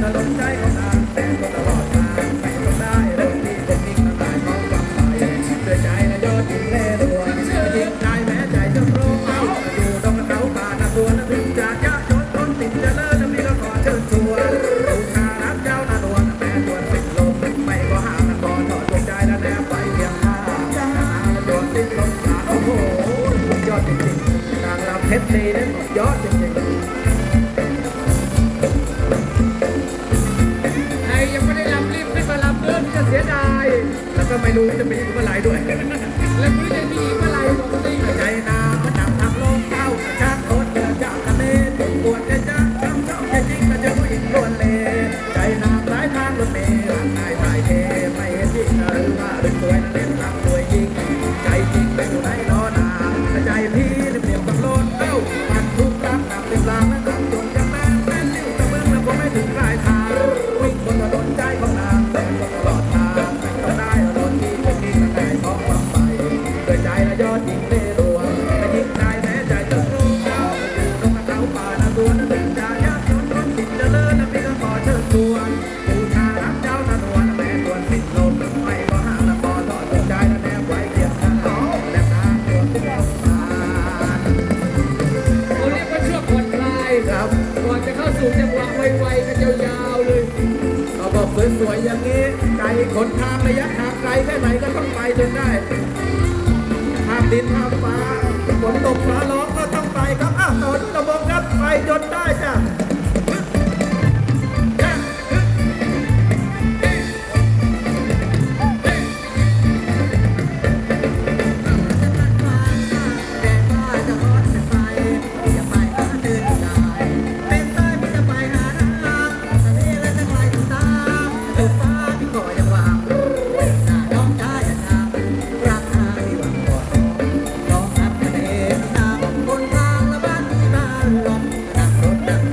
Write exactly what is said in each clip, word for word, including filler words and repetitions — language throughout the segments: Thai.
ถนนใจของนางแต่ก็ตลอดทางไม่ต้องได้รถที่เป็นนิ่งตายของกำไปด้วยใจและยอดยิ่งเล่ดวงยิ่งใจแม้ใจจะรู้เอาอยู่ตรงเขาป่าตะตัวนั้นถึงจะยะจนทนติดจะเลิศมีก็ขอเชิญชวนบูชารักเจ้านาดวงแม่ชวนสิงลมไม่ก็หาตะกอนถอดดวงใจและแนบไปเพียงข้าดวงติดลมขาโอ้โหยอดจริงๆนางรำเพชรดีเนี่ยยอดจริงๆยังไม่ได้ลำรีบขึ้นมาลำเดินจะเสียดายแล้วก็ไม่รู้จะมีอีกเมื่อไหร่ด้วยแล้วไม่รู้จะมีอีกเมื่อไหร่ปกติใจนามันดับทางโลกเก้าช้างโคตรเดินจากทะเลจนปวดจะจ้าช้ำชอบจะจริงก็จะผู้หญิงล้วนเล่ใจนาสายทางรถเมล์ร่างกายสายเทไม่เห็นจริงหรือว่าเป็นสวยนั่นเล่นรักสวยจริงใจจริงไปอยู่ไหนรอนาใจพี่เปลี่ยนกับโลดเต้าพันทุกรักหนักเต็มรางและหนักจนยังแม่แม่ลิ้วตะเบิ้งแล้วก็ไม่ถึงปลายทางวิ่งบนถนนใจของนางแต่ก็ตลอดทางต้องได้รถที่เป็นที่กระต่ายท้องฟังไปด้วยใจและยอดหญิงเล่ห์ลวงแต่ยิ่งใจแม้ใจจะรู้เอาอยู่ตรงเขาป่านาตัวนั้นถึงจะยากจนทนติดจะเลิศนะพี่ก็ขอเชิญชวนบูชารักเจ้านาดวนแม่ชวนสิ้นลมไม่ก็ห่างละพอทอดดวงใจและแนบไว้เคียงข้างและนางตัวที่เราผ่านเขาเรียกว่าช่วงผ่อนคลายครับก่อนจะเข้าสู่จังหวะไวๆกันยาวๆเลยเขาบอกสวยๆอย่างนี้ไกลขนทางระยะทางไกลแค่ไหนก็ต้องไปจนได้ทางดินทางฟ้าฝนตกฟ้าร้องก็ต้องไปครับอ้าวต่อที่ระบบครับไปจนได้จ้ะร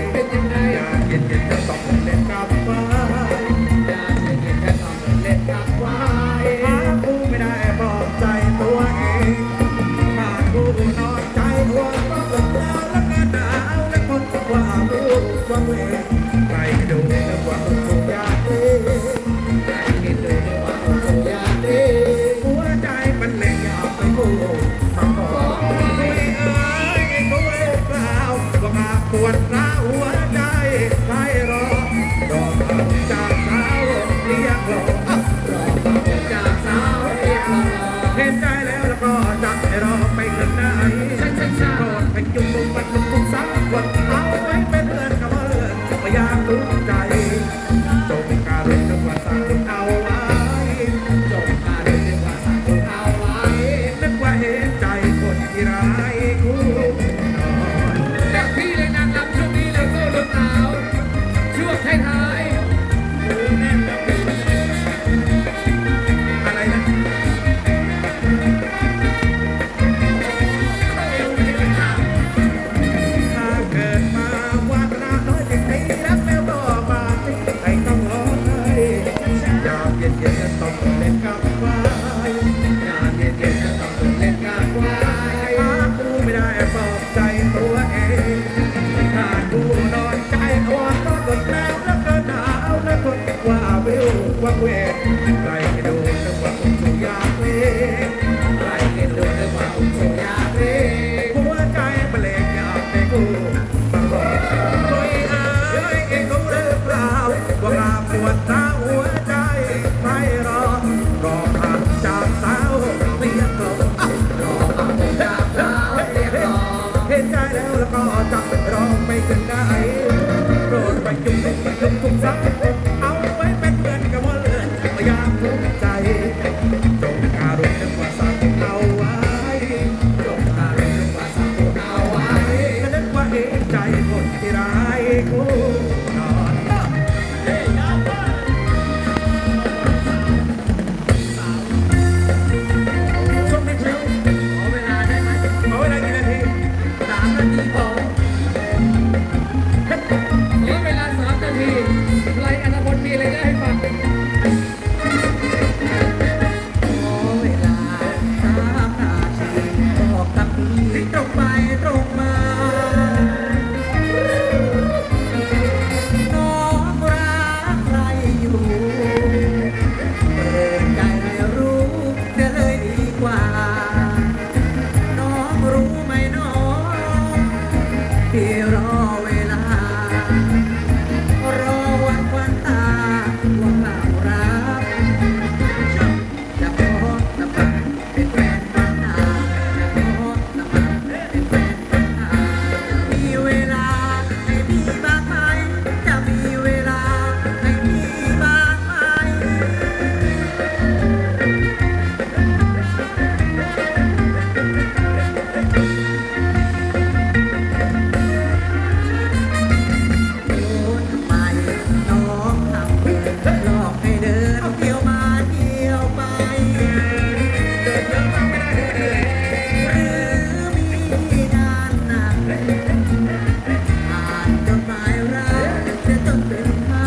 เป็นยังไงอยากเย็นเย็นจะต้องเล่นกับไฟอยากเย็นเย็นจะต้องเล่นกับไฟหาคู่ไม่ได้บอกใจตัวเองขาดคู่นอนใจหัวก็ตกแล้วแล้วก็หนาวและคนว่ารู้ว่าเวรใครดูเรื่องว่าต้องถูกยากเองใครดูเรื่องว่าต้องถูกยากเองหัวใจมันเลยอยากไปคู่ต้องบอกคุยเอ้ยคุยเปล่าว่ามาปวดร้าวหัวใจใครรอรอทำจากสาวเรียกรอรอทำจากสาวเรียกรอเห็นใจแล้วแล้วก็จะให้รอไปถึงไหนโปรดให้จุ่มลงมันลงทุกสักวันเอาไว้เป็นเพื่อนกับเพื่อนไม่อยากรู้ใจจงการุณนึกว่าสั่งคุณเอาไว้จงการุณนึกว่าสั่งคุณเอาไว้นึกว่าเห็นใจคนที่ร้ายคู่นอนจากพี่เลยนางรำช่วงนี้เลยก็ลมหนาวช่วงท้ายๆอะไรนะถ้าเกิดมาวาสนาน้อยจริงๆรักแล้วก็มาสิให้ต้องร้องไห้อยากเย็นเย็นจะต้องเล่นกับไฟอยากเย็นเย็นจะต้องเล่นกับไฟหาคู่ไม่ได้ปลอบใจตัวเองถ้าคู่นอนใจอ่อนก็กดแล้วแล้วก็หนาวแล้วทนว่าวิวว่าเวทใครให้ดูนึกว่าผมถูกอยากเล่นใครให้ดูนึกว่าผมถูกอยากเล่นหัวใจมันเล็กอยากได้คู่มาบอกคุยเอ้ยเองรู้หรือเปล่าว่าลาปวดร้าวหัวใจใครรอรอผ่านจากสาวเรียกรอรอผ่านจากสาวเรียกรอเห็นใจแล้วแล้วก็จะรอไปถึงไหนโปรดไปจุ่มไปจุ่มทุกสักเอาไว้เป็นเพื่อนกับว่าเลือนไม่อยากทุกใจจงการุณนึกว่าสั่งเอาไว้จงการุณนึกว่าสั่งเอาไว้นึกว่าเห็นใจคนที่ร้ายคู่นอนช่วงนี้เชียวขอเวลาได้ไหมขอเวลากี่นาทีสามนาทีพอขอเวลาสามนาทีใครอนาคตมีอะไรได้ให้ฟังขอเวลาสามนาทีบอกกับพี่ตรงไปตรงมาน้องรักใครอยู่เปิดใจให้รู้จะเลยดีกว่าน้องรู้ไหมน้องที่รอเวลารอวันวันตาวันหลังรักจะขอสมัครเป็นแฟนบ้านนาจะขอสมัครเป็นแฟนบ้านนามีเวลาให้มีบ้างไหมจะมีเวลาให้มีบ้างไหมน้องทำเพื่อหลอกให้เดินเที่ยวมาเที่ยวไปเดินเยอะมากไม่ได้เลยหรือมีงานหนักอ่านจดหมายรักจะต้องเป็นไห้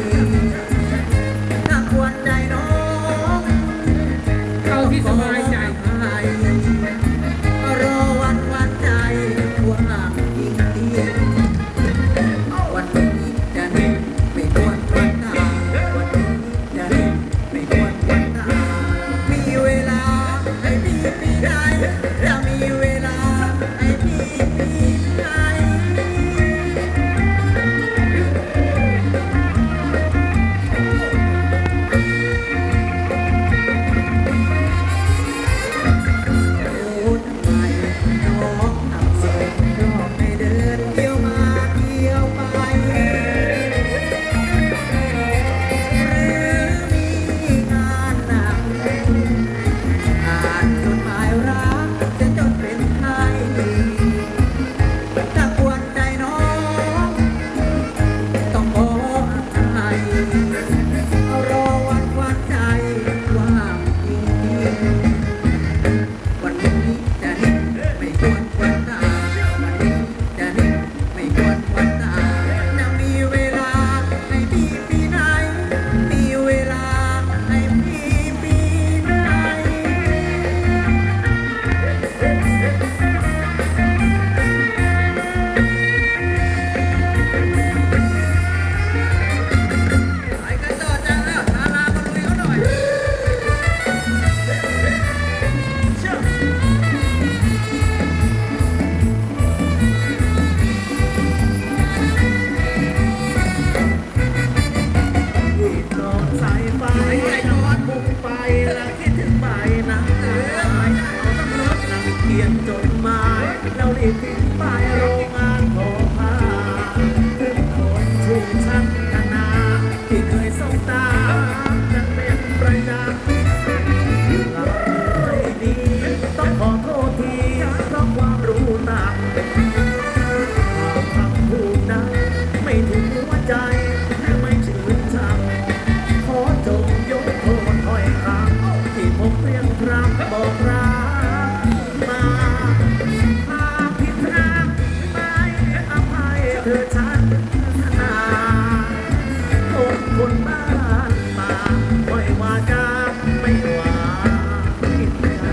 ถ้าควรใจน้องเข้าที่สบายใจรอวันวันใจว่างอีกทีวันนี้จะเห็นไม่ควรวันตาวันนี้จะเห็นไม่ควรวันตามีเวลาให้พี่ปีไหนจะมีเวลาให้พี่ปีไหนโอ้ทำไมน้องทำเสียงรอบติดป้ายโรงงานทอผ้าถึงคนชูชักธนาที่เคยสบตาจะเป็นประจำไม่ดีต้องขอโทษทีเพราะความรู้ต่างคำพูดนั้นไม่ถูกหัวใจไม่ชื่นชมขอจงยกโทษถ้อยคำที่ผมเพียงพรำบอกรักมาหากผิดทางไม่อภัยเธอฉันนาคนคนบ้านมาไม่ว่าจะไม่ว่าผิดใจ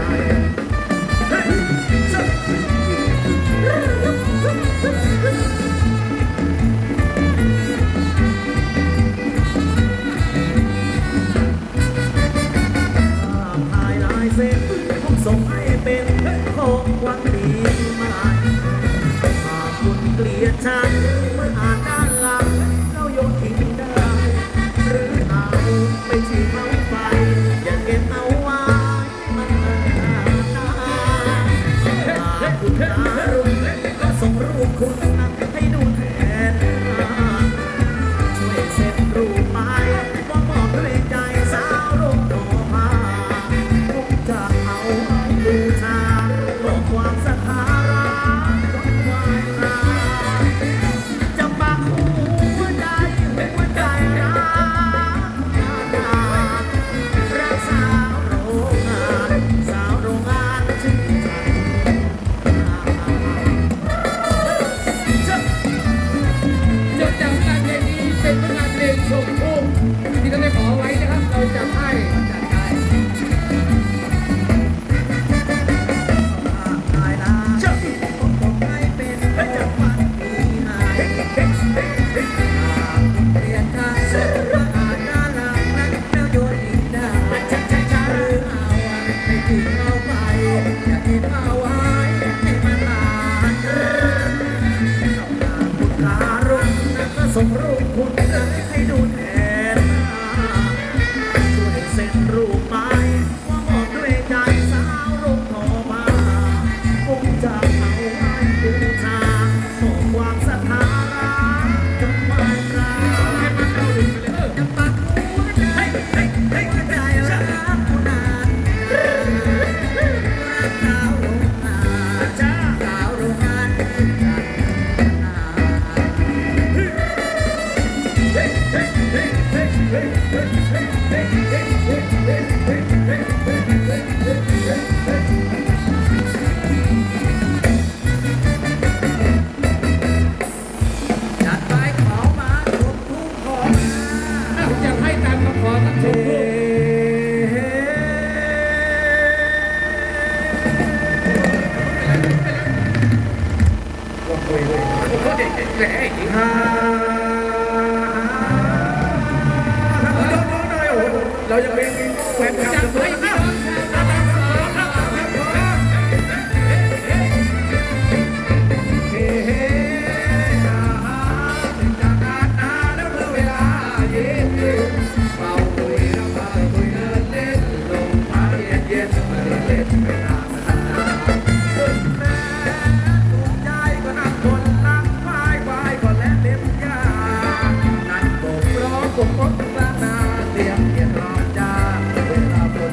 ส่งให้เป็นของขวัญดีมาหากคุณเกลียดฉันเมื่ออ่านด้านหลังเราโยนทิ้งได้หรือเอาไปฉีดเผาไฟอย่าเก็บเอาไว้มันนานหากคุณการุณก็ส่งรูปคุณให้ดูแทนช่วยเซ็นรูปไปว่าบอกด้วยใจสาวโรงทอผ้าผมจะเอาบูชาบอกความศรัทธารักต้องไหว้พระจะปักหัวใจหัวใจรักนารักสาวโรงงานสาวโรงงานชื่อฉันจดจำการเพลงนี้เป็นผลงานเพลงชมทุ่งที่เราได้ขอไว้นะครับเราจะให้จัดได้ส่งรูปคุณให้ดูแทนช่วยเซ็นรูปไปว่าบอกด้วยใจสาวโรงทอผ้าผมจะเอาไว้บูชาบอกความศรัทธารักจนไม่รักจะปักหัวใจให้หัวใจรักผู้นั้นรักสาวโรงงานจ้าสาวโรงงานจัดไปขอมาชมทุ่งขอมาจะให้ตามคำขอครับชมทุ่งเราจะเป็นแฟนคลับจะให้พี่น้องเฮ้เฮ้จากการนาแล้วเวลาเย็นเฝ้าคุยน้ำตาคุยเดินเล่นลมพัดเย็นเย็นมาเล่นเล่นไม่นานไม่นานแม่ถูกใจก็นั่งคนนั่งควายควายก็และเล็บยานั่นกบร้องกบกบกลางนาเสียงเย็นร้อนจ้าเวลาฝน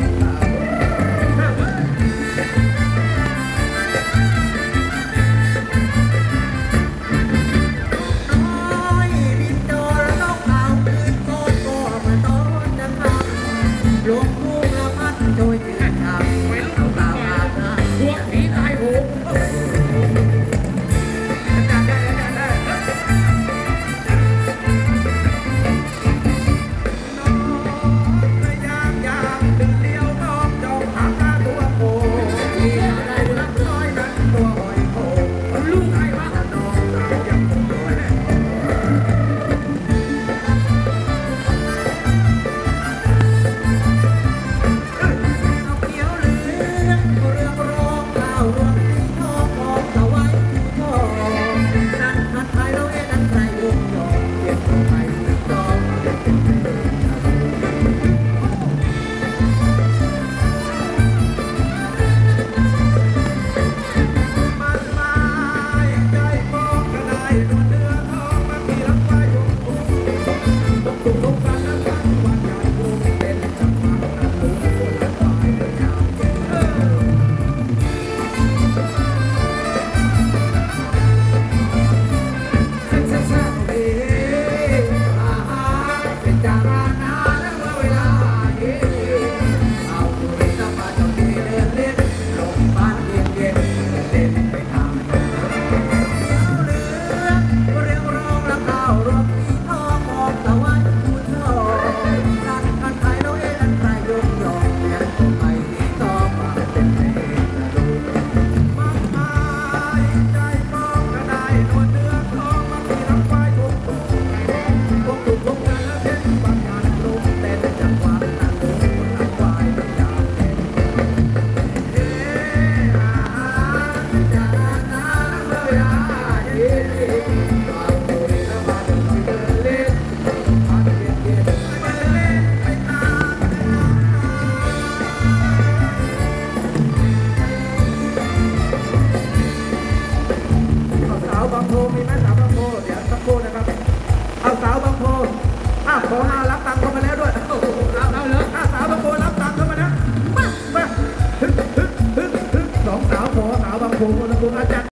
างโพมีไหมสาวบางโพเดี๋ยวสักครู่นะครับเอาสาวบางโพอ้าวขอห้ารับตังค์เข้ามาแล้วด้วยโอ้โหเอาเอาเลยอ้าวสาวบางโพรับตังค์เข้ามานะมามาฮึฮึฮึฮึสองสาวขอสาวบางโพคนละคนอาจารย์